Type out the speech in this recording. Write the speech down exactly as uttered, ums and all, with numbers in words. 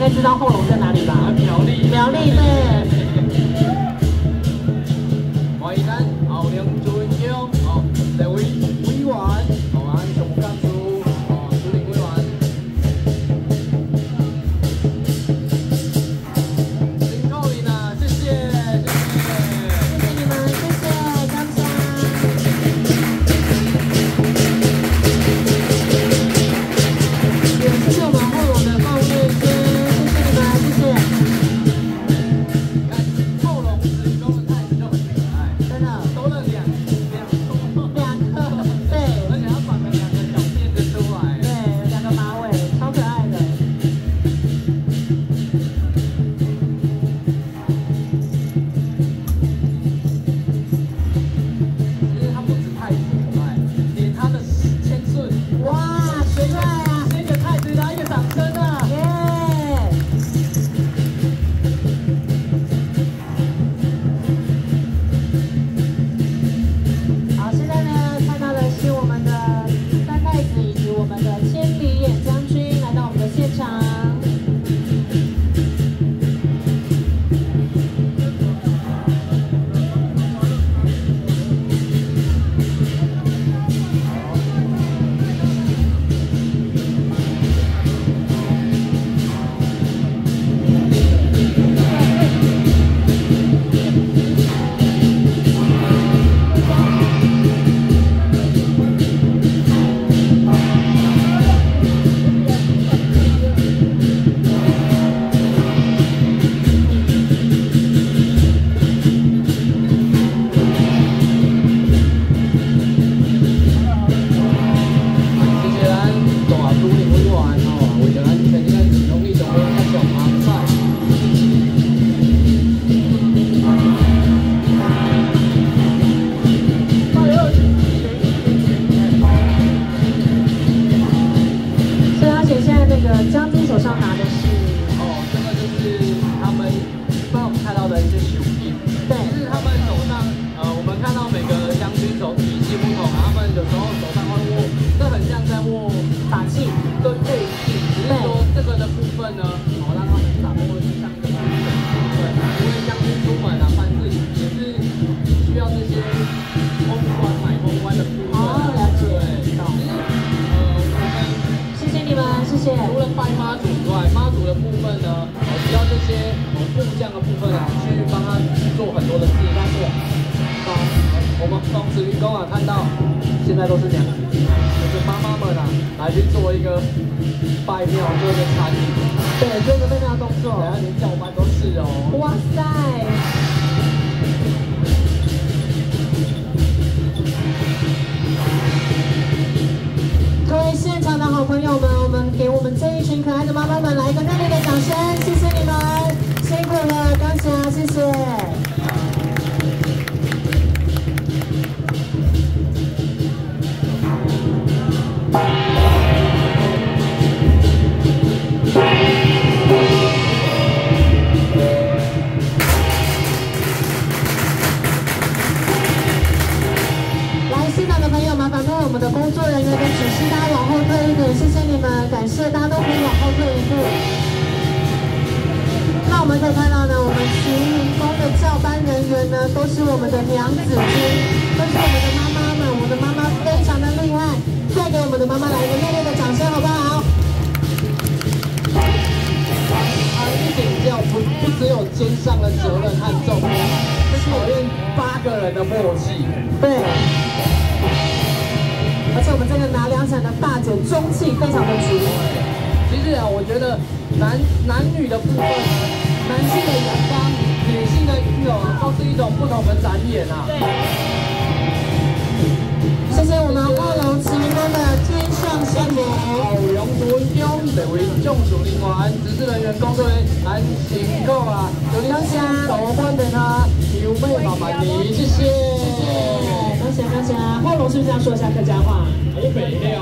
该知道后龙在哪里吧？ 苗栗， 苗栗对。 欢迎咱后龙尊乡哦，这位委员，哦，咱上干事哦，主任委员。辛苦你啦，谢谢，谢谢。 将军手上拿的是哦，这个就是他们帮我们看到的一些手印。对，其实他们手上，呃，我们看到每个将军手体系不同，他们有时候手上会握，这很像在握法器， 对配器，只是说这个的部分呢，哦，让他们掌握是像一个部分。对，因为将军出门啊，办事也是需要这些通关买通关的部分。 哦，了解。 对，懂。其实，呃，我们谢谢你们，谢谢。 除了拜妈祖之外，妈祖的部分呢，我需要这些我部将的部分啊，去帮他做很多的事。但是，从我们从慈云宫啊看到，现在都是娘子，就是妈妈们啊，来去做一个拜庙，做一个参与。 对，做一个拜庙动作。 然后连教班都是哦。 哇塞！各位现场的好朋友们，我们给我们这一群可爱的妈妈们来一个热烈的掌声，谢谢你们，辛苦了，感谢，谢谢。来，现场的朋友，麻烦为我们的工作人员跟指示大家往后退一点，谢谢你们，感谢大家都可以往后退一步。那我们可以看到呢，我们慈云宫的教班人员呢，都是我们的娘子军，都是我们的妈妈们，我们的妈妈非常的厉害，再给我们的妈妈来一个热烈的掌声，好不好？ 啊，一顶轿不不只有肩上的责任和重量，是考验八个人的默契。 对。而且我们这个拿两伞的大姐中气非常的足。 其实啊，我觉得男男女的部分，男性的阳刚，女性的阴柔啊，都是一种不同的展演啊。 对。谢谢我们卧龙慈云宫的天上仙母。 后龙尊乡这位种树人员、指示人员、工作人员，咱辛苦啊！有你辛苦款的他，优美满满的，谢谢。 谢谢，感谢感谢。卧龙是不是要说一下客家话？ 我北料。